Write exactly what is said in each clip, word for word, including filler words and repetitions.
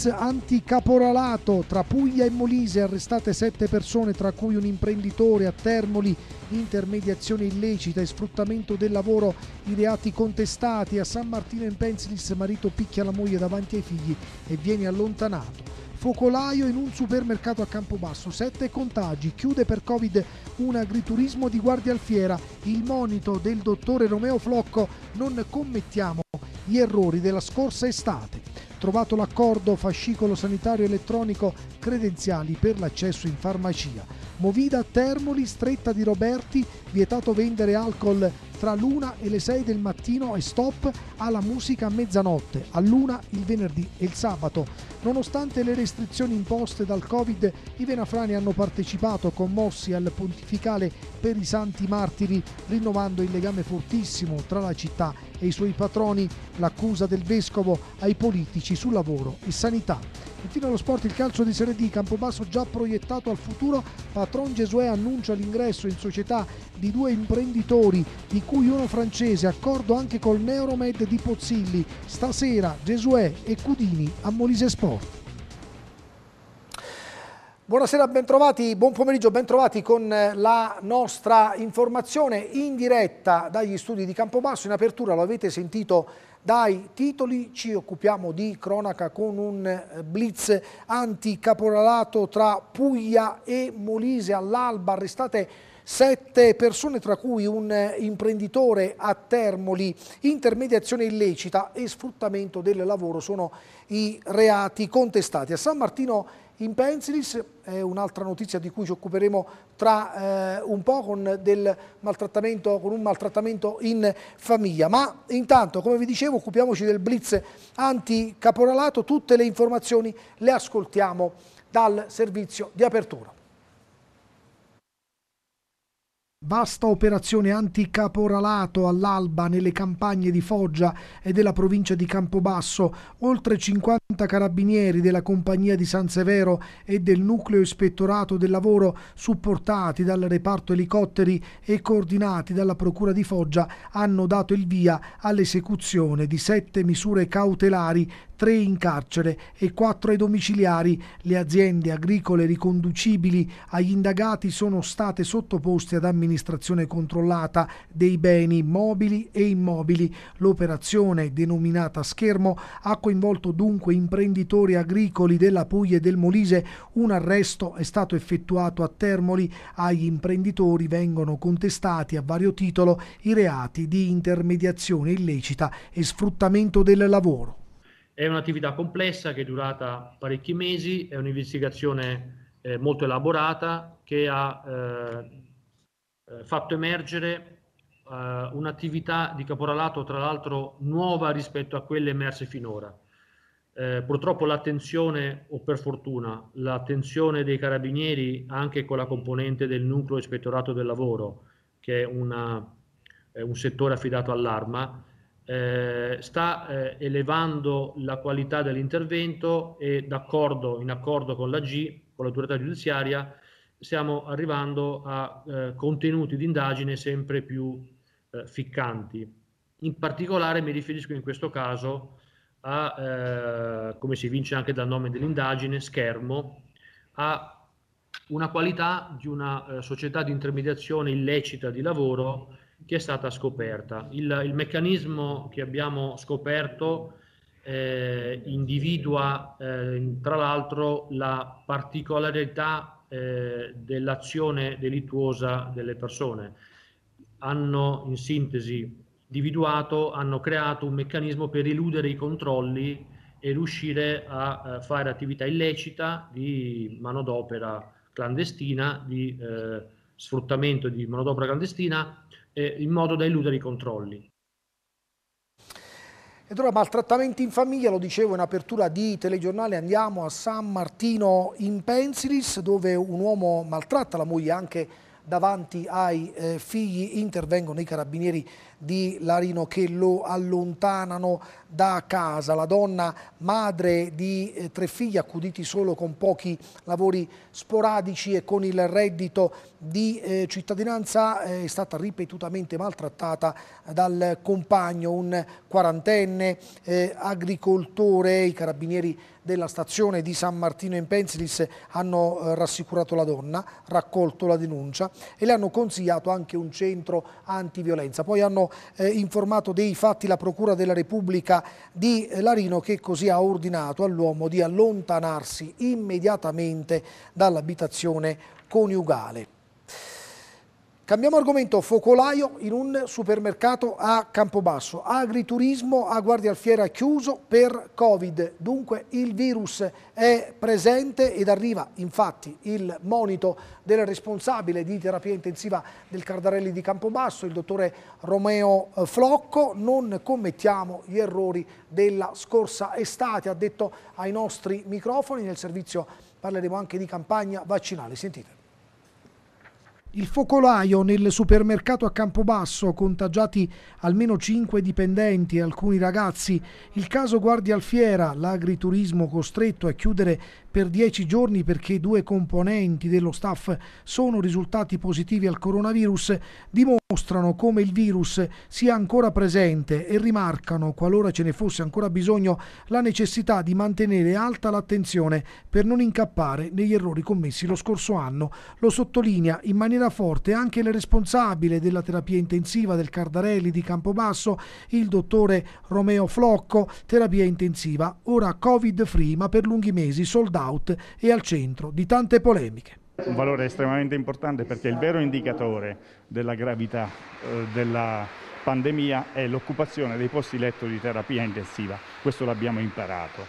blitz anticaporalato tra Puglia e Molise, arrestate sette persone tra cui un imprenditore a Termoli, intermediazione illecita e sfruttamento del lavoro, i reati contestati. A San Martino in Pensilis marito picchia la moglie davanti ai figli e viene allontanato. Focolaio in un supermercato a Campobasso, sette contagi, chiude per Covid un agriturismo di Guardia Alfiera, il monito del dottore Romeo Flocco: non commettiamo gli errori della scorsa estate. Trovato l'accordo, fascicolo sanitario elettronico, credenziali per l'accesso in farmacia. Movida a Termoli, stretta di Roberti, vietato vendere alcol tra l'una e le sei del mattino e stop alla musica a mezzanotte, all'una il venerdì e il sabato. Nonostante le restrizioni imposte dal Covid, i venafrani hanno partecipato commossi al pontificale per i santi martiri, rinnovando il legame fortissimo tra la città e i suoi patroni, l'accusa del vescovo ai politici su lavoro e sanità. Infine allo sport, il calcio di Serie D, Campobasso già proiettato al futuro, Patron Giosuè annuncia l'ingresso in società di due imprenditori, di cui uno francese, accordo anche col Neuromed di Pozzilli. Stasera Giosuè e Cudini a Molise Sport. Buonasera, bentrovati, buon pomeriggio, bentrovati con la nostra informazione in diretta dagli studi di Campobasso. In apertura lo avete sentito dai titoli, ci occupiamo di cronaca con un blitz anticaporalato tra Puglia e Molise. All'alba arrestate sette persone, tra cui un imprenditore a Termoli. Intermediazione illecita e sfruttamento del lavoro sono i reati contestati. A San Martino in Pensilis è un'altra notizia di cui ci occuperemo tra eh, un po', con, del maltrattamento, con un maltrattamento in famiglia. Ma intanto, come vi dicevo, occupiamoci del blitz anticaporalato. Tutte le informazioni le ascoltiamo dal servizio di apertura. Vasta operazione anticaporalato all'alba nelle campagne di Foggia e della provincia di Campobasso. Oltre cinquanta carabinieri della compagnia di San Severo e del nucleo ispettorato del lavoro, supportati dal reparto elicotteri e coordinati dalla procura di Foggia, hanno dato il via all'esecuzione di sette misure cautelari, tre in carcere e quattro ai domiciliari. Le aziende agricole riconducibili agli indagati sono state sottoposte ad amministrazione controllata dei beni mobili e immobili. L'operazione, denominata Schermo, ha coinvolto dunque imprenditori agricoli della Puglia e del Molise. Un arresto è stato effettuato a Termoli. Agli imprenditori vengono contestati a vario titolo i reati di intermediazione illecita e sfruttamento del lavoro. È un'attività complessa che è durata parecchi mesi, è un'investigazione eh, molto elaborata che ha eh, fatto emergere eh, un'attività di caporalato, tra l'altro nuova rispetto a quelle emerse finora. Eh, purtroppo l'attenzione, o per fortuna, l'attenzione dei carabinieri, anche con la componente del nucleo ispettorato del lavoro, che è una, è un settore affidato all'Arma, Eh, sta eh, elevando la qualità dell'intervento e d'accordo, in accordo con l'A G, con l'autorità giudiziaria, stiamo arrivando a eh, contenuti di indagine sempre più eh, ficcanti. In particolare mi riferisco in questo caso a, eh, come si evince anche dal nome dell'indagine, Schermo, a una qualità di una eh, società di intermediazione illecita di lavoro che è stata scoperta. Il, il meccanismo che abbiamo scoperto eh, individua eh, tra l'altro la particolarità eh, dell'azione delittuosa delle persone. Hanno in sintesi individuato, hanno creato un meccanismo per eludere i controlli e riuscire a eh, fare attività illecita di manodopera clandestina, di eh, sfruttamento di manodopera clandestina, eh, in modo da eludere i controlli. Ed ora maltrattamenti in famiglia, lo dicevo in apertura di telegiornale, andiamo a San Martino in Pensilis, dove un uomo maltratta la moglie anche davanti ai eh, figli. Intervengono i carabinieri di Larino che lo allontanano da casa. La donna, madre di eh, tre figli accuditi solo con pochi lavori sporadici e con il reddito di eh, cittadinanza, eh, è stata ripetutamente maltrattata dal compagno, un quarantenne eh, agricoltore. I carabinieri della stazione di San Martino in Pensilis hanno eh, rassicurato la donna, raccolto la denuncia e le hanno consigliato anche un centro antiviolenza. Poi hanno eh, informato dei fatti la Procura della Repubblica di Larino, che così ha ordinato all'uomo di allontanarsi immediatamente dall'abitazione coniugale. Cambiamo argomento, focolaio in un supermercato a Campobasso, agriturismo a Guardia Alfiera chiuso per Covid, dunque il virus è presente ed arriva infatti il monito del responsabile di terapia intensiva del Cardarelli di Campobasso, il dottore Romeo Flocco. Non commettiamo gli errori della scorsa estate, ha detto ai nostri microfoni. Nel servizio parleremo anche di campagna vaccinale, sentite. Il focolaio nel supermercato a Campobasso, contagiati almeno cinque dipendenti e alcuni ragazzi. Il caso Guardia Alfiera, l'agriturismo costretto a chiudere per dieci giorni perché due componenti dello staff sono risultati positivi al coronavirus, dimostrano come il virus sia ancora presente e rimarcano, qualora ce ne fosse ancora bisogno, la necessità di mantenere alta l'attenzione per non incappare negli errori commessi lo scorso anno. Lo sottolinea in maniera forte anche il responsabile della terapia intensiva del Cardarelli di Campobasso, il dottore Romeo Flocco. Terapia intensiva ora covid free ma per lunghi mesi, sold out e al centro di tante polemiche. Un valore estremamente importante perché il vero indicatore della gravità eh, della pandemia è l'occupazione dei posti letto di terapia intensiva. Questo l'abbiamo imparato.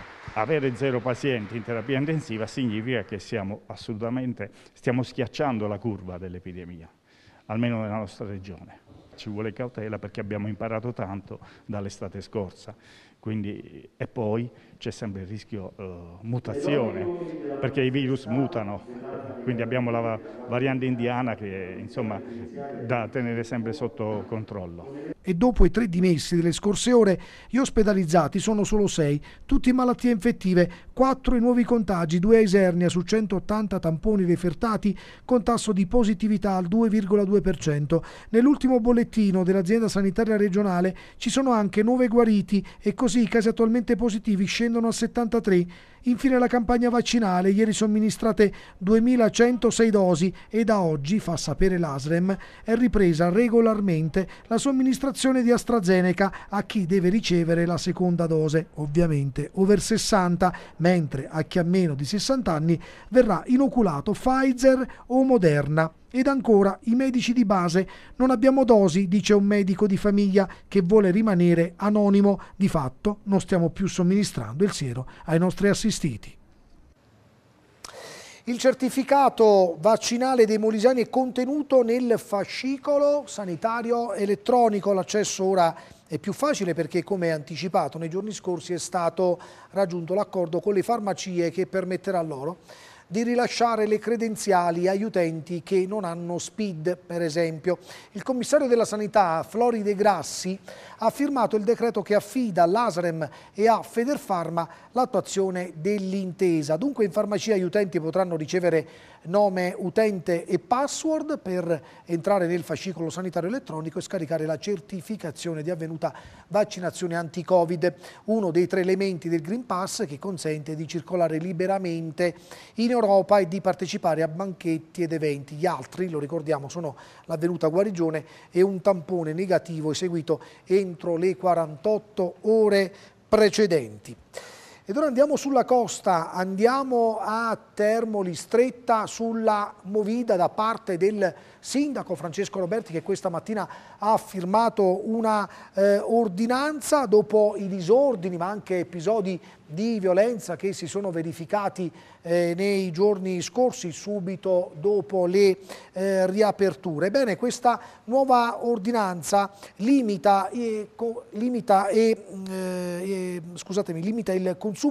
Avere zero pazienti in terapia intensiva significa che siamo assolutamente, stiamo schiacciando la curva dell'epidemia, almeno nella nostra regione. Ci vuole cautela perché abbiamo imparato tanto dall'estate scorsa. Quindi, e poi c'è sempre il rischio uh, mutazione, perché i virus mutano, quindi abbiamo la variante indiana che è insomma da tenere sempre sotto controllo. E dopo i tre dimessi delle scorse ore, gli ospedalizzati sono solo sei, tutti malattie infettive, quattro i nuovi contagi, due a Isernia su centottanta tamponi refertati con tasso di positività al due virgola due per cento. Nell'ultimo bollettino dell'azienda sanitaria regionale ci sono anche nove guariti e così i casi attualmente positivi scendono a settantatré. Infine la campagna vaccinale, ieri somministrate duemilacentosei dosi e da oggi, fa sapere l'A S R E M, è ripresa regolarmente la somministrazione di AstraZeneca a chi deve ricevere la seconda dose, ovviamente over sessanta, mentre a chi ha meno di sessanta anni verrà inoculato Pfizer o Moderna. Ed ancora i medici di base. Non abbiamo dosi, dice un medico di famiglia che vuole rimanere anonimo. Di fatto non stiamo più somministrando il siero ai nostri assistiti. Il certificato vaccinale dei molisani è contenuto nel fascicolo sanitario elettronico. L'accesso ora è più facile perché, come anticipato nei giorni scorsi, è stato raggiunto l'accordo con le farmacie che permetterà loro di rilasciare le credenziali agli utenti che non hanno S P I D, per esempio. Il commissario della sanità, Flori De Grassi, ha firmato il decreto che affida all'A S R E M e a Federfarma l'attuazione dell'intesa. Dunque in farmacia gli utenti potranno ricevere nome utente e password per entrare nel fascicolo sanitario elettronico e scaricare la certificazione di avvenuta vaccinazione anti-Covid, uno dei tre elementi del Green Pass che consente di circolare liberamente in Europa e di partecipare a banchetti ed eventi. Gli altri, lo ricordiamo, sono l'avvenuta guarigione e un tampone negativo eseguito entro le quarantotto ore precedenti. Ed ora andiamo sulla costa, andiamo a Termoli, stretta sulla movida da parte del sindaco Francesco Roberti, che questa mattina ha firmato una eh, ordinanza dopo i disordini ma anche episodi di violenza che si sono verificati eh, nei giorni scorsi subito dopo le eh, riaperture. Ebbene, questa nuova ordinanza limita, e, limita, e, eh, scusatemi, limita il consumo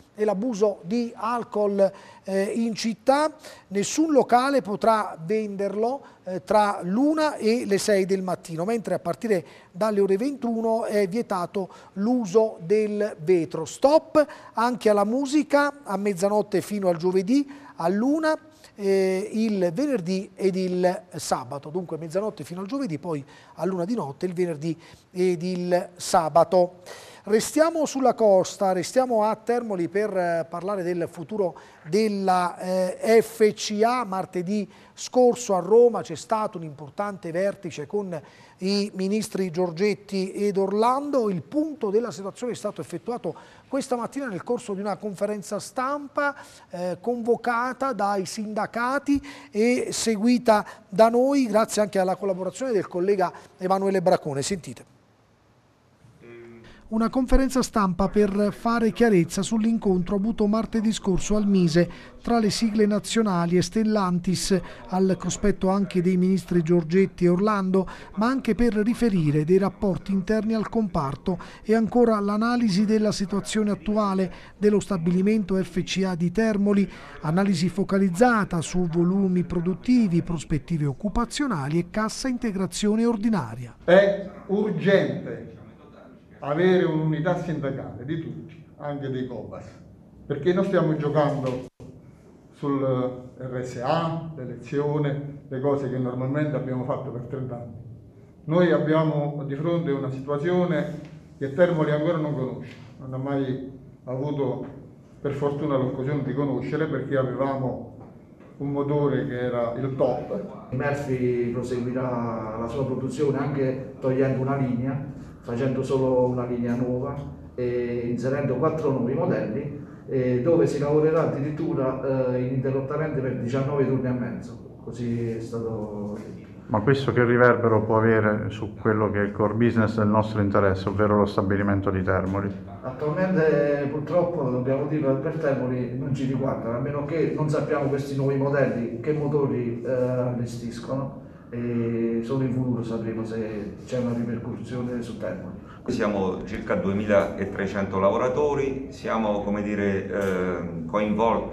e l'abuso di alcol eh, in città. Nessun locale potrà venderlo eh, tra l'una e le sei del mattino, mentre a partire dalle ore ventuno è vietato l'uso del vetro. Stop anche alla musica a mezzanotte fino al giovedì, all'una eh, il venerdì ed il sabato. Dunque mezzanotte fino al giovedì, poi all'una di notte il venerdì ed il sabato. Restiamo sulla costa, restiamo a Termoli per eh, parlare del futuro della eh, F C A. Martedì scorso a Roma c'è stato un importante vertice con i ministri Giorgetti ed Orlando. Il punto della situazione è stato effettuato questa mattina nel corso di una conferenza stampa eh, convocata dai sindacati e seguita da noi grazie anche alla collaborazione del collega Emanuele Braccone. Sentite. Una conferenza stampa per fare chiarezza sull'incontro avuto martedì scorso al Mise tra le sigle nazionali e Stellantis, al cospetto anche dei ministri Giorgetti e Orlando, ma anche per riferire dei rapporti interni al comparto e ancora l'analisi della situazione attuale dello stabilimento F C A di Termoli, analisi focalizzata su volumi produttivi, prospettive occupazionali e cassa integrazione ordinaria. È urgente avere un'unità sindacale di tutti, anche dei Cobas, perché noi stiamo giocando sul R S A, l'elezione, le cose che normalmente abbiamo fatto per trent'anni. Noi abbiamo di fronte una situazione che Termoli ancora non conosce, non ha mai avuto per fortuna l'occasione di conoscere, perché avevamo un motore che era il top. Murphy proseguirà la sua produzione anche togliendo una linea, facendo solo una linea nuova e inserendo quattro nuovi modelli eh, dove si lavorerà addirittura eh, ininterrottamente per diciannove turni e mezzo, così è stato detto. Ma questo che riverbero può avere su quello che è il core business del nostro interesse, ovvero lo stabilimento di Termoli? Attualmente purtroppo, dobbiamo dirlo, per Termoli non ci riguarda, a meno che non sappiamo questi nuovi modelli che motori eh, allestiscono, e solo in futuro sapremo se c'è una ripercussione su Termoli. Siamo circa duemilatrecento lavoratori, siamo, come dire, eh, coinvolti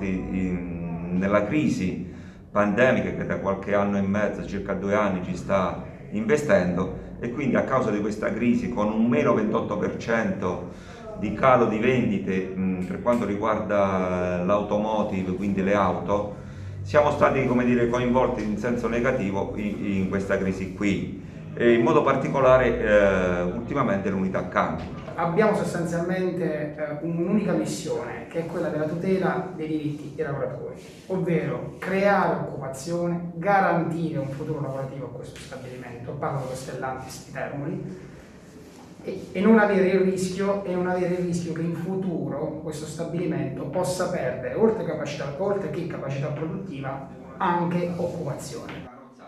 in, nella crisi pandemica che da qualche anno e mezzo, circa due anni, ci sta investendo, e quindi a causa di questa crisi, con un meno ventotto per cento di calo di vendite mh, per quanto riguarda l'automotive, quindi le auto, siamo stati, come dire, coinvolti in senso negativo in, in questa crisi qui, e in modo particolare eh, ultimamente l'unità campi. Abbiamo sostanzialmente eh, un'unica missione, che è quella della tutela dei diritti dei lavoratori, ovvero creare occupazione, garantire un futuro lavorativo a questo stabilimento, parlo dello Stellantis di Termoli, e, e non avere il rischio e non avere il rischio che in futuro questo stabilimento possa perdere, oltre, capacità, oltre che capacità produttiva, anche occupazione.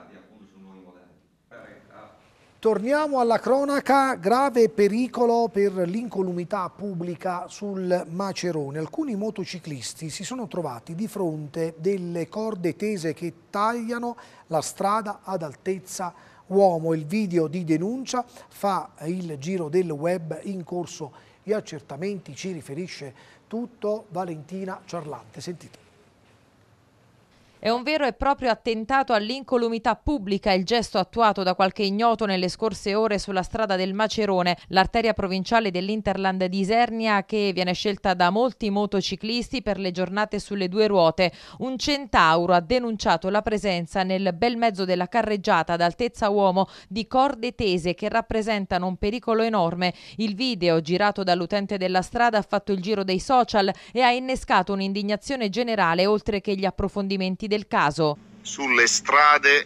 Torniamo alla cronaca. Grave pericolo per l'incolumità pubblica sul Macerone. Alcuni motociclisti si sono trovati di fronte delle corde tese che tagliano la strada ad altezza uomo. Il video di denuncia fa il giro del web, in corso gli accertamenti, ci riferisce tutto Valentina Ciarlante. Sentite. È un vero e proprio attentato all'incolumità pubblica il gesto attuato da qualche ignoto nelle scorse ore sulla strada del Macerone, l'arteria provinciale dell'Interland di Isernia che viene scelta da molti motociclisti per le giornate sulle due ruote. Un centauro ha denunciato la presenza nel bel mezzo della carreggiata ad altezza uomo di corde tese che rappresentano un pericolo enorme. Il video, girato dall'utente della strada, ha fatto il giro dei social e ha innescato un'indignazione generale, oltre che gli approfondimenti del caso. Sulle strade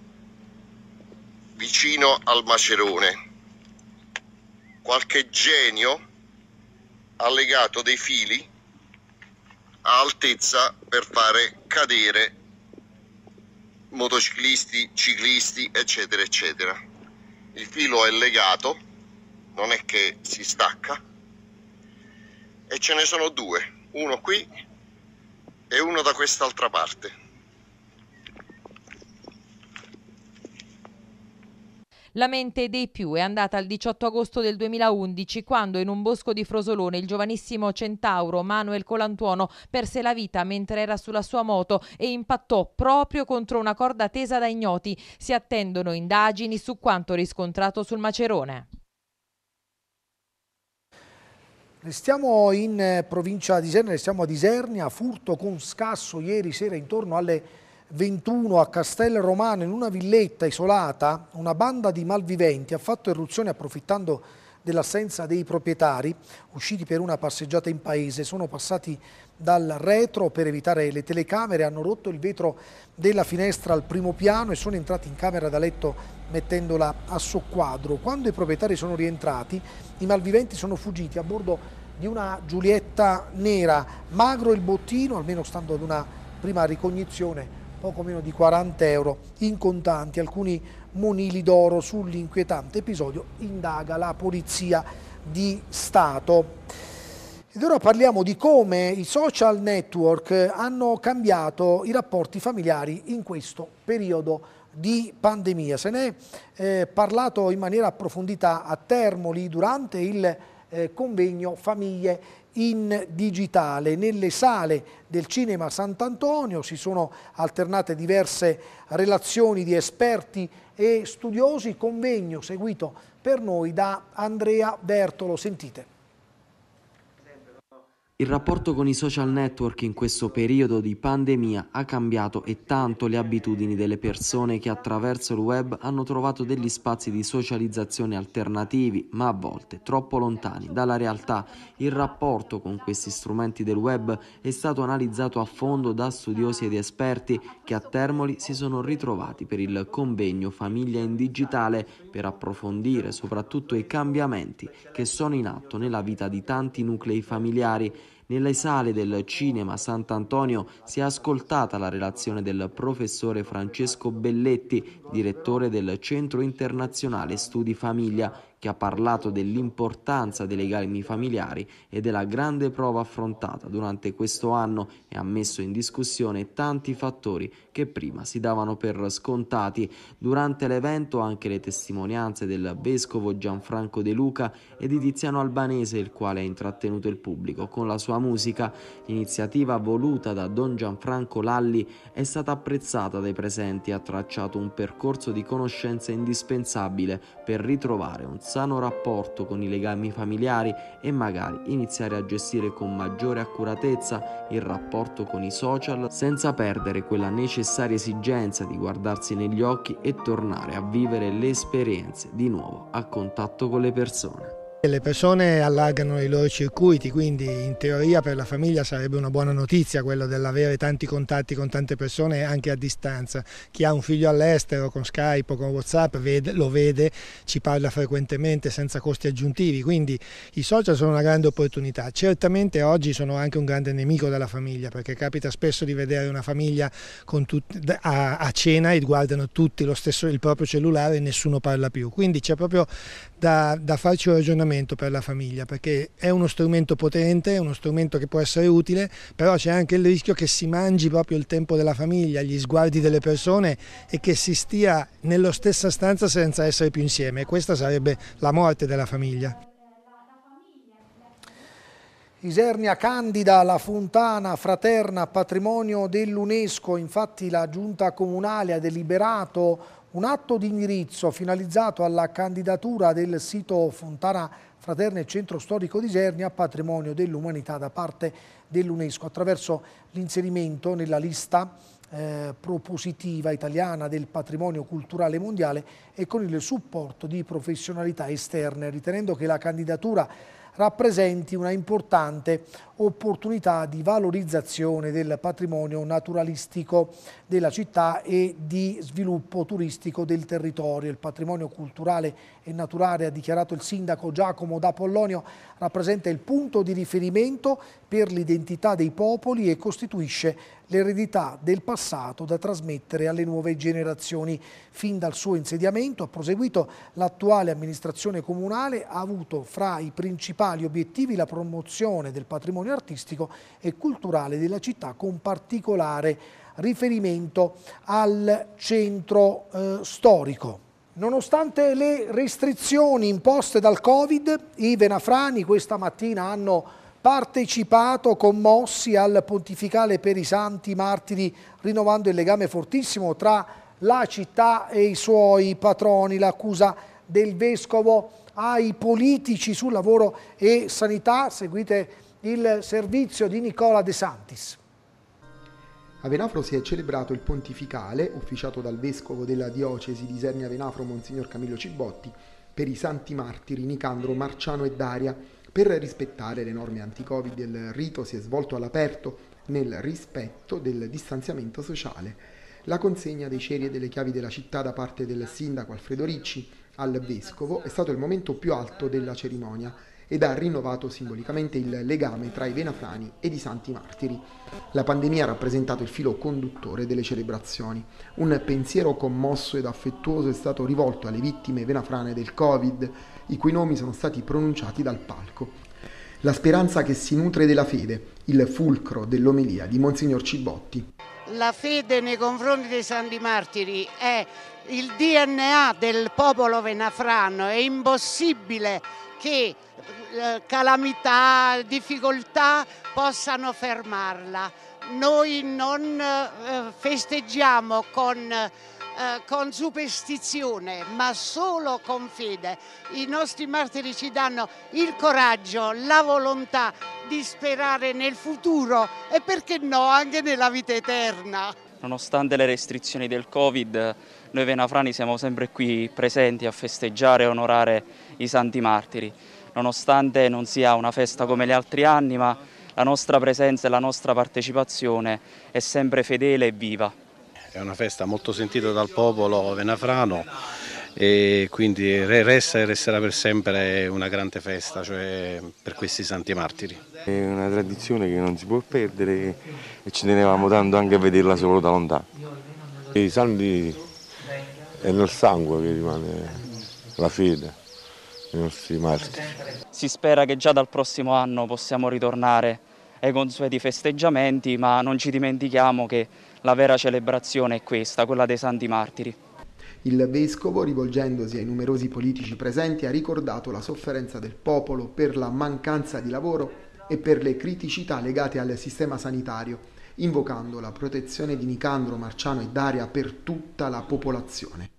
vicino al Macerone qualche genio ha legato dei fili a altezza per fare cadere motociclisti, ciclisti, eccetera eccetera. Il filo è legato, non è che si stacca, e ce ne sono due, uno qui e uno da quest'altra parte. La mente dei più è andata al diciotto agosto del duemilaundici, quando in un bosco di Frosolone il giovanissimo centauro Manuel Colantuono perse la vita mentre era sulla sua moto e impattò proprio contro una corda tesa da ignoti. Si attendono indagini su quanto riscontrato sul Macerone. Restiamo in provincia di Isernia, restiamo ad Isernia, furto con scasso ieri sera intorno alle ventuno a Castel Romano in una villetta isolata. Una banda di malviventi ha fatto irruzione approfittando dell'assenza dei proprietari, usciti per una passeggiata in paese, sono passati dal retro per evitare le telecamere, hanno rotto il vetro della finestra al primo piano e sono entrati in camera da letto mettendola a soqquadro. Quando i proprietari sono rientrati, i malviventi sono fuggiti a bordo di una Giulietta nera, magro il bottino, almeno stando ad una prima ricognizione, poco meno di quaranta euro in contanti, alcuni monili d'oro. Sull'inquietante episodio indaga la Polizia di Stato. Ed ora parliamo di come i social network hanno cambiato i rapporti familiari in questo periodo di pandemia. Se ne è eh, parlato in maniera approfondita a Termoli durante il eh, convegno Famiglie in digitale. Nelle sale del Cinema Sant'Antonio si sono alternate diverse relazioni di esperti e studiosi, convegno seguito per noi da Andrea Bertolo. Sentite. Il rapporto con i social network in questo periodo di pandemia ha cambiato e tanto le abitudini delle persone che attraverso il web hanno trovato degli spazi di socializzazione alternativi, ma a volte troppo lontani dalla realtà. Il rapporto con questi strumenti del web è stato analizzato a fondo da studiosi ed esperti che a Termoli si sono ritrovati per il convegno Famiglia in digitale per approfondire soprattutto i cambiamenti che sono in atto nella vita di tanti nuclei familiari. Nelle sale del Cinema Sant'Antonio si è ascoltata la relazione del professore Francesco Belletti, direttore del Centro Internazionale Studi Famiglia, che ha parlato dell'importanza dei legami familiari e della grande prova affrontata durante questo anno e ha messo in discussione tanti fattori che prima si davano per scontati. Durante l'evento anche le testimonianze del vescovo Gianfranco De Luca e di Tiziano Albanese, il quale ha intrattenuto il pubblico con la sua musica. L'iniziativa voluta da Don Gianfranco Lalli è stata apprezzata dai presenti e ha tracciato un percorso di conoscenza indispensabile per ritrovare un sano rapporto con i legami familiari e magari iniziare a gestire con maggiore accuratezza il rapporto con i social senza perdere quella necessaria esigenza di guardarsi negli occhi e tornare a vivere le esperienze di nuovo a contatto con le persone. Le persone allargano i loro circuiti, quindi in teoria per la famiglia sarebbe una buona notizia quello dell'avere tanti contatti con tante persone anche a distanza. Chi ha un figlio all'estero con Skype o con WhatsApp vede, lo vede, ci parla frequentemente senza costi aggiuntivi, quindi i social sono una grande opportunità. Certamente oggi sono anche un grande nemico della famiglia, perché capita spesso di vedere una famiglia con tutti, a, a cena e guardano tutti lo stesso, il proprio cellulare e nessuno parla più, quindi c'è proprio da, da farci un ragionamento per la famiglia, perché è uno strumento potente, è uno strumento che può essere utile, però c'è anche il rischio che si mangi proprio il tempo della famiglia, gli sguardi delle persone e che si stia nella stessa stanza senza essere più insieme, e questa sarebbe la morte della famiglia. Isernia candida la fontana fraterna patrimonio dell'UNESCO. Infatti la giunta comunale ha deliberato un atto di indirizzo finalizzato alla candidatura del sito Fontana Fraterna e Centro Storico di Isernia a patrimonio dell'umanità da parte dell'UNESCO attraverso l'inserimento nella lista eh, propositiva italiana del patrimonio culturale mondiale e con il supporto di professionalità esterne, ritenendo che la candidatura rappresenti una importante opportunità di valorizzazione del patrimonio naturalistico della città e di sviluppo turistico del territorio. Il patrimonio culturale e naturale, ha dichiarato il sindaco Giacomo D'Apollonio, rappresenta il punto di riferimento per l'identità dei popoli e costituisce l'eredità del passato da trasmettere alle nuove generazioni. Fin dal suo insediamento, ha proseguito, l'attuale amministrazione comunale ha avuto fra i principali obiettivi la promozione del patrimonio artistico e culturale della città, con particolare riferimento al centro eh, storico. Nonostante le restrizioni imposte dal Covid, i venafrani questa mattina hanno partecipato commossi al pontificale per i santi martiri, rinnovando il legame fortissimo tra la città e i suoi patroni. L'accusa del vescovo ai politici sul lavoro e sanità. Seguite il servizio di Nicola De Santis. A Venafro si è celebrato il pontificale, officiato dal vescovo della diocesi di Isernia Venafro, Monsignor Camillo Cibotti, per i santi martiri Nicandro, Marciano e Daria. Per rispettare le norme anti-Covid, il rito si è svolto all'aperto nel rispetto del distanziamento sociale. La consegna dei ceri e delle chiavi della città da parte del sindaco Alfredo Ricci al vescovo è stato il momento più alto della cerimonia ed ha rinnovato simbolicamente il legame tra i venafrani ed i santi martiri. La pandemia ha rappresentato il filo conduttore delle celebrazioni. Un pensiero commosso ed affettuoso è stato rivolto alle vittime venafrane del Covid, i cui nomi sono stati pronunciati dal palco. La speranza che si nutre della fede, il fulcro dell'omelia di Monsignor Cibotti. La fede nei confronti dei santi martiri è il D N A del popolo venafrano, è impossibile che calamità, difficoltà possano fermarla. Noi non eh, festeggiamo con, eh, con superstizione, ma solo con fede. I nostri martiri ci danno il coraggio, la volontà di sperare nel futuro e perché no anche nella vita eterna. Nonostante le restrizioni del Covid, noi venafrani siamo sempre qui presenti a festeggiare e onorare i santi martiri. Nonostante non sia una festa come gli altri anni, ma la nostra presenza e la nostra partecipazione è sempre fedele e viva. È una festa molto sentita dal popolo venafrano e quindi resta e resterà per sempre una grande festa, cioè per questi santi martiri. È una tradizione che non si può perdere e ci tenevamo tanto anche a vederla solo da lontano. I santi è nel sangue che rimane la fede. I nostri martiri. Si spera che già dal prossimo anno possiamo ritornare ai consueti festeggiamenti, ma non ci dimentichiamo che la vera celebrazione è questa, quella dei santi martiri. Il vescovo, rivolgendosi ai numerosi politici presenti, ha ricordato la sofferenza del popolo per la mancanza di lavoro e per le criticità legate al sistema sanitario, invocando la protezione di Nicandro, Marciano e Daria per tutta la popolazione.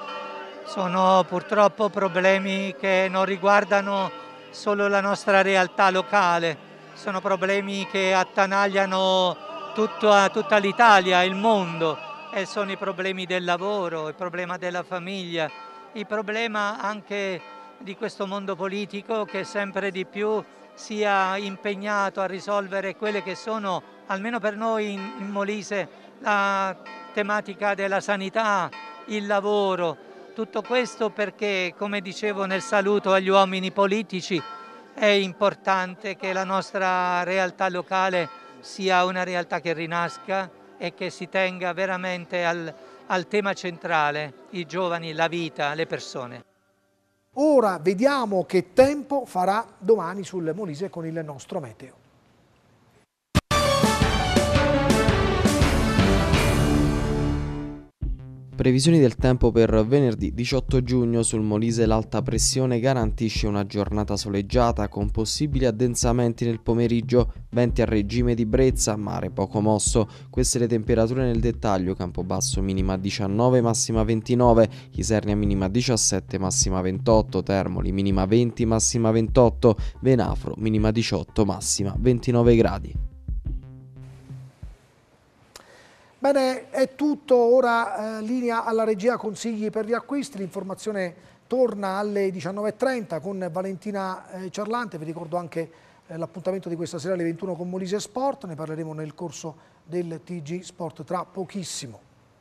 Sono purtroppo problemi che non riguardano solo la nostra realtà locale, sono problemi che attanagliano tutta, tutta l'Italia, il mondo, e sono i problemi del lavoro, il problema della famiglia, il problema anche di questo mondo politico che sempre di più sia impegnato a risolvere quelle che sono, almeno per noi in, in Molise, la tematica della sanità, il lavoro. Tutto questo perché, come dicevo nel saluto agli uomini politici, è importante che la nostra realtà locale sia una realtà che rinasca e che si tenga veramente al, al tema centrale, i giovani, la vita, le persone. Ora vediamo che tempo farà domani sul Molise con il nostro meteo. Previsioni del tempo per venerdì diciotto giugno. Sul Molise l'alta pressione garantisce una giornata soleggiata con possibili addensamenti nel pomeriggio, venti a regime di brezza, mare poco mosso. Queste le temperature nel dettaglio: Campobasso minima diciannove, massima ventinove, Isernia minima diciassette, massima ventotto, Termoli minima venti, massima ventotto, Venafro minima diciotto, massima ventinove gradi. Bene, è tutto, ora eh, linea alla regia, consigli per gli acquisti, l'informazione torna alle diciannove e trenta con Valentina eh, Ciarlante, vi ricordo anche eh, l'appuntamento di questa sera alle ventuno con Molise Sport, ne parleremo nel corso del T G Sport tra pochissimo.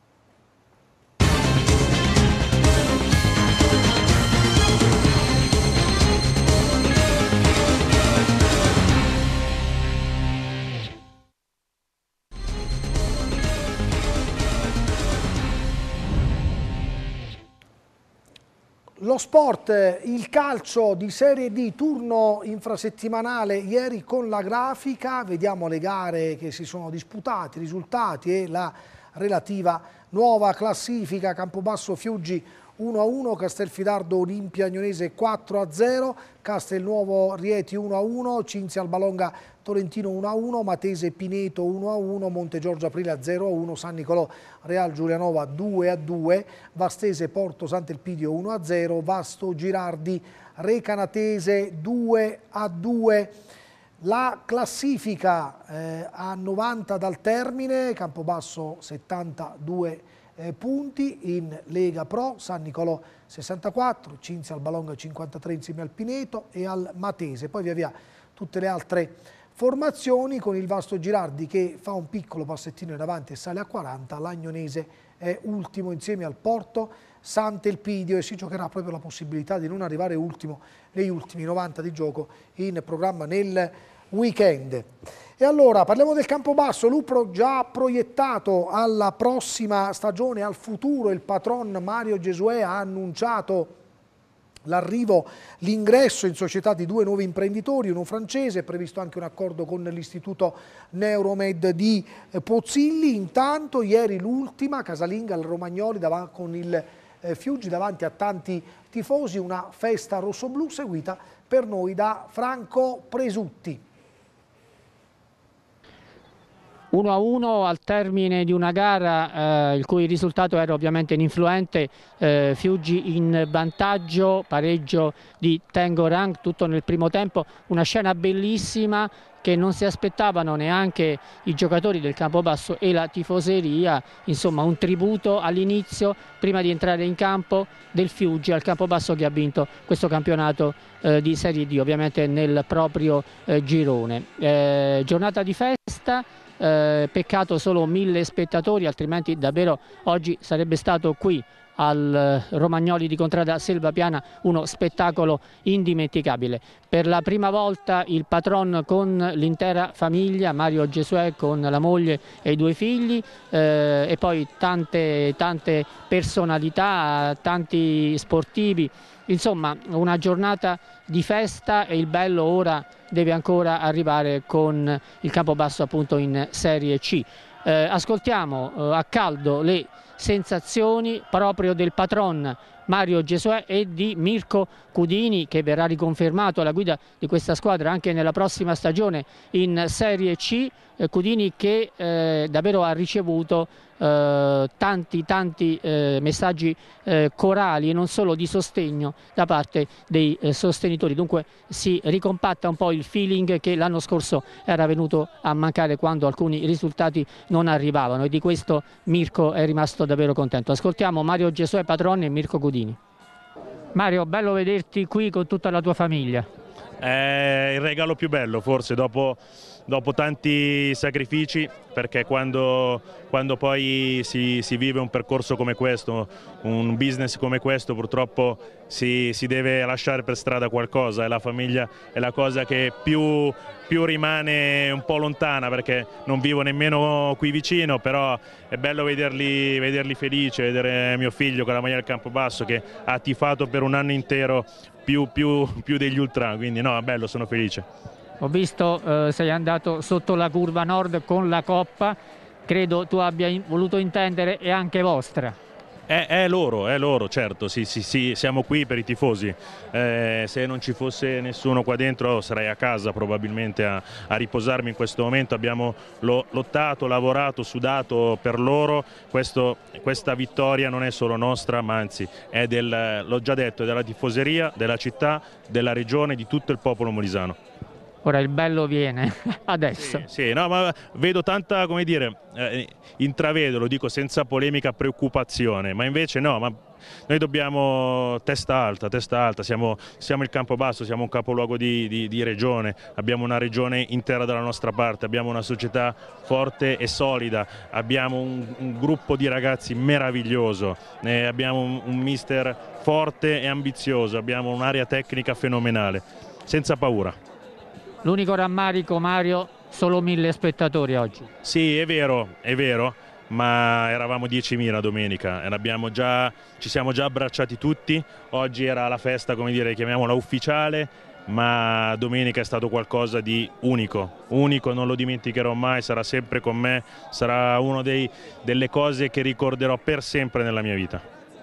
Lo sport, il calcio di Serie D, turno infrasettimanale ieri con la grafica, vediamo le gare che si sono disputate, i risultati e la relativa nuova classifica. Campobasso Fiuggi uno a uno, Castelfidardo Olimpia Agnonese quattro a zero, Castelnuovo Rieti uno a uno, Cinzia Albalonga Tolentino uno a uno, Matese Pineto uno a uno, Montegiorgio Aprilia zero a uno, San Nicolò Real Giulianova due a due, Vastese Porto Sant'Elpidio uno a zero, Vasto Girardi Recanatese due a due. La classifica eh, a novanta dal termine, Campobasso settantadue eh, punti, in Lega Pro San Nicolò sessantaquattro, Cinzia Albalonga cinquantatré insieme al Pineto e al Matese. Poi via via tutte le altre formazioni, con il Vasto Girardi che fa un piccolo passettino in avanti e sale a quaranta, l'Agnonese è ultimo insieme al Porto Sant'Elpidio e si giocherà proprio la possibilità di non arrivare ultimo negli ultimi novanta di gioco in programma nel weekend. E allora parliamo del Campobasso, Lupro già proiettato alla prossima stagione, al futuro. Il patron Mario Gesuè ha annunciato l'arrivo, l'ingresso in società di due nuovi imprenditori, uno francese, è previsto anche un accordo con l'istituto Neuromed di Pozzilli. Intanto ieri l'ultima, casalinga al Romagnoli con il eh, Fiuggi davanti a tanti tifosi, una festa rossoblù seguita per noi da Franco Presutti. uno a uno al termine di una gara eh, il cui risultato era ovviamente ininfluente, eh, Fiuggi in vantaggio, pareggio di Tango Rang tutto nel primo tempo, una scena bellissima che non si aspettavano neanche i giocatori del Campobasso e la tifoseria, insomma un tributo all'inizio, prima di entrare in campo, del Fiuggi al Campobasso che ha vinto questo campionato eh, di Serie D, ovviamente nel proprio eh, girone. Eh, giornata di festa. Eh, peccato solo mille spettatori, altrimenti davvero oggi sarebbe stato qui al Romagnoli di Contrada Selvapiana uno spettacolo indimenticabile. Per la prima volta il patron con l'intera famiglia, Mario Gesuè con la moglie e i due figli, eh, e poi tante, tante personalità, tanti sportivi. Insomma, una giornata di festa e il bello ora deve ancora arrivare con il Campobasso appunto in Serie C. Eh, ascoltiamo eh, a caldo le sensazioni proprio del patron Mario Gesuè e di Mirko Cudini, che verrà riconfermato alla guida di questa squadra anche nella prossima stagione in Serie C. Eh, Cudini che eh, davvero ha ricevuto eh, tanti tanti eh, messaggi eh, corali e non solo di sostegno da parte dei eh, sostenitori, dunque si ricompatta un po' il feeling che l'anno scorso era venuto a mancare quando alcuni risultati non arrivavano, e di questo Mirko è rimasto davvero contento. Ascoltiamo Mario Gesuè patron e Mirko Cudini. Mario, bello vederti qui con tutta la tua famiglia. È il regalo più bello forse dopo, dopo tanti sacrifici, perché quando, quando poi si, si vive un percorso come questo, un business come questo, purtroppo si, si deve lasciare per strada qualcosa, e la famiglia è la cosa che più, più rimane un po' lontana, perché non vivo nemmeno qui vicino, però è bello vederli, vederli felici, vedere mio figlio con la maglia del Campobasso che ha tifato per un anno intero più, più, più degli ultra, quindi no, è bello, sono felice. Ho visto eh, sei andato sotto la curva nord con la coppa, credo tu abbia in, voluto intendere è anche vostra. È, è loro, è loro, certo, sì, sì, sì, siamo qui per i tifosi. Eh, se non ci fosse nessuno qua dentro sarei a casa probabilmente a, a riposarmi in questo momento. Abbiamo lo, lottato, lavorato, sudato per loro. Questo, questa vittoria non è solo nostra, ma anzi è del, l'ho già detto, è della tifoseria, della città, della regione, di tutto il popolo molisano. Ora il bello viene adesso. Sì, sì, no, ma vedo tanta, come dire, eh, intravedo, lo dico senza polemica, preoccupazione, ma invece no, ma noi dobbiamo testa alta, testa alta, siamo, siamo il Campobasso, siamo un capoluogo di, di, di regione, abbiamo una regione intera dalla nostra parte, abbiamo una società forte e solida, abbiamo un, un gruppo di ragazzi meraviglioso, eh, abbiamo un, un mister forte e ambizioso, abbiamo un'area tecnica fenomenale, senza paura. L'unico rammarico, Mario, solo mille spettatori oggi. Sì, è vero, è vero, ma eravamo diecimila domenica e l'abbiamo già, ci siamo già abbracciati tutti. Oggi era la festa, come dire, chiamiamola ufficiale, ma domenica è stato qualcosa di unico, unico, non lo dimenticherò mai, sarà sempre con me, sarà una delle cose che ricorderò per sempre nella mia vita.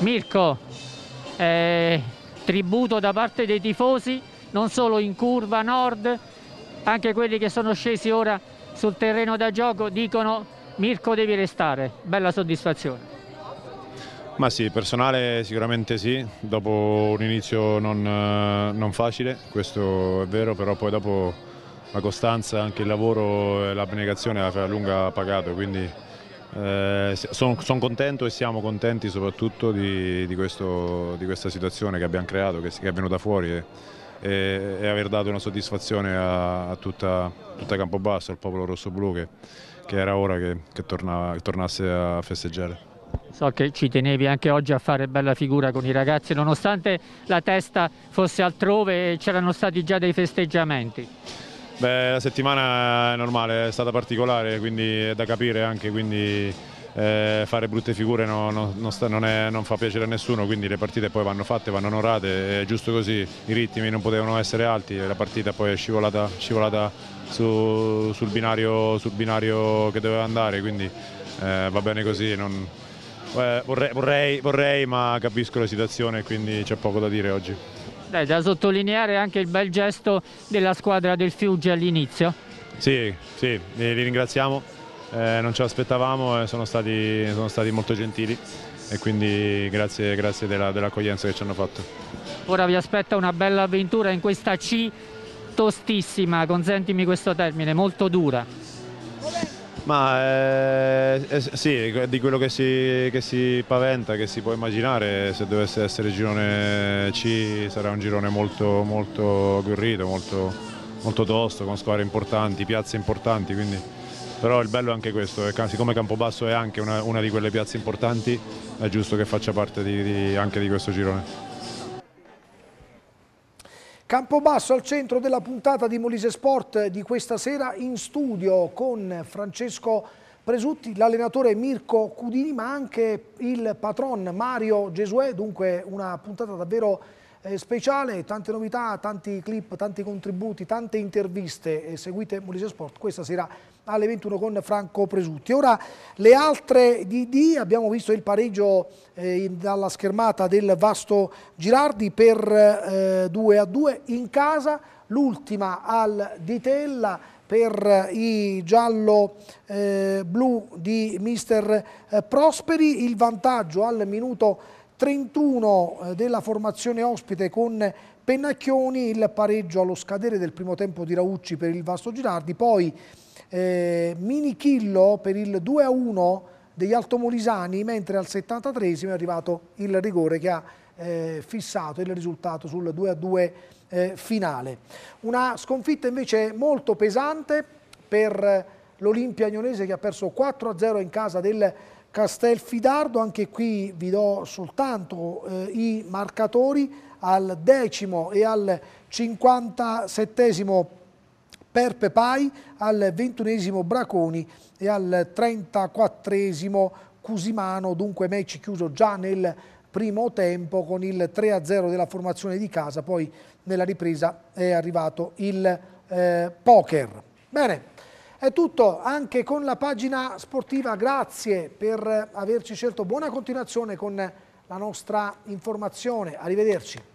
Mirko, eh, tributo da parte dei tifosi, non solo in curva nord, anche quelli che sono scesi ora sul terreno da gioco dicono Mirko devi restare, bella soddisfazione. Ma sì, personale sicuramente sì, dopo un inizio non, non facile, questo è vero, però poi dopo la costanza, anche il lavoro e l'abnegazione a lunga ha pagato, quindi eh, sono son contento e siamo contenti soprattutto di, di, questo, di questa situazione che abbiamo creato, che, che è venuta fuori e, e, e aver dato una soddisfazione a, a tutta, tutta Campobasso, al popolo rossoblu che, che era ora che, che, torna, che tornasse a festeggiare. So che ci tenevi anche oggi a fare bella figura con i ragazzi, nonostante la testa fosse altrove e c'erano stati già dei festeggiamenti. Beh, la settimana è normale, è stata particolare, quindi è da capire anche, quindi eh, fare brutte figure no, no, non, sta, non, è, non fa piacere a nessuno, quindi le partite poi vanno fatte, vanno onorate, è giusto così, i ritmi non potevano essere alti, la partita poi è scivolata, scivolata su, sul, binario, sul binario che doveva andare, quindi eh, va bene così. Non, Eh, vorrei, vorrei, vorrei, ma capisco la situazione, quindi c'è poco da dire oggi. Beh, da sottolineare anche il bel gesto della squadra del Fiuggi all'inizio. Sì, sì, li ringraziamo, eh, non ce l'aspettavamo, eh, sono, stati, sono stati molto gentili e quindi grazie, grazie della, dell'accoglienza che ci hanno fatto. Ora vi aspetta una bella avventura in questa C tostissima, consentimi questo termine, molto dura. Ma eh, eh, sì, di quello che si, che si paventa, che si può immaginare, se dovesse essere il girone C sarà un girone molto, molto agguerrito, molto, molto tosto, con squadre importanti, piazze importanti, quindi, però il bello è anche questo, è, siccome Campobasso è anche una, una di quelle piazze importanti, è giusto che faccia parte di, di, anche di questo girone. Campobasso al centro della puntata di Molise Sport di questa sera, in studio con Francesco Presutti, l'allenatore Mirko Cudini, ma anche il patron Mario Gesuè, dunque una puntata davvero eh, speciale, tante novità, tanti clip, tanti contributi, tante interviste. Eh, seguite Molise Sport questa sera alle ventuno con Franco Presutti. Ora le altre D D, abbiamo visto il pareggio eh, dalla schermata del Vasto Girardi per eh, due a due in casa, l'ultima al Ditella per i giallo eh, blu di mister eh, Prosperi, il vantaggio al minuto trentuno eh, della formazione ospite con Pennacchioni, il pareggio allo scadere del primo tempo di Raucci per il Vasto Girardi, poi Eh, Minichillo per il due a uno degli altomolisani, mentre al settantatreesimo è arrivato il rigore che ha eh, fissato il risultato sul due a due eh, finale. Una sconfitta invece molto pesante per l'Olimpia Agnonese, che ha perso quattro a zero in casa del Castelfidardo. Anche qui vi do soltanto eh, i marcatori: al decimo e al cinquantasettesimo Perpe Pai, al ventunesimo Braconi e al trentaquattresimo Cusimano. Dunque match chiuso già nel primo tempo con il tre a zero della formazione di casa, poi nella ripresa è arrivato il eh, poker. Bene, è tutto anche con la pagina sportiva, grazie per averci scelto, buona continuazione con la nostra informazione, arrivederci.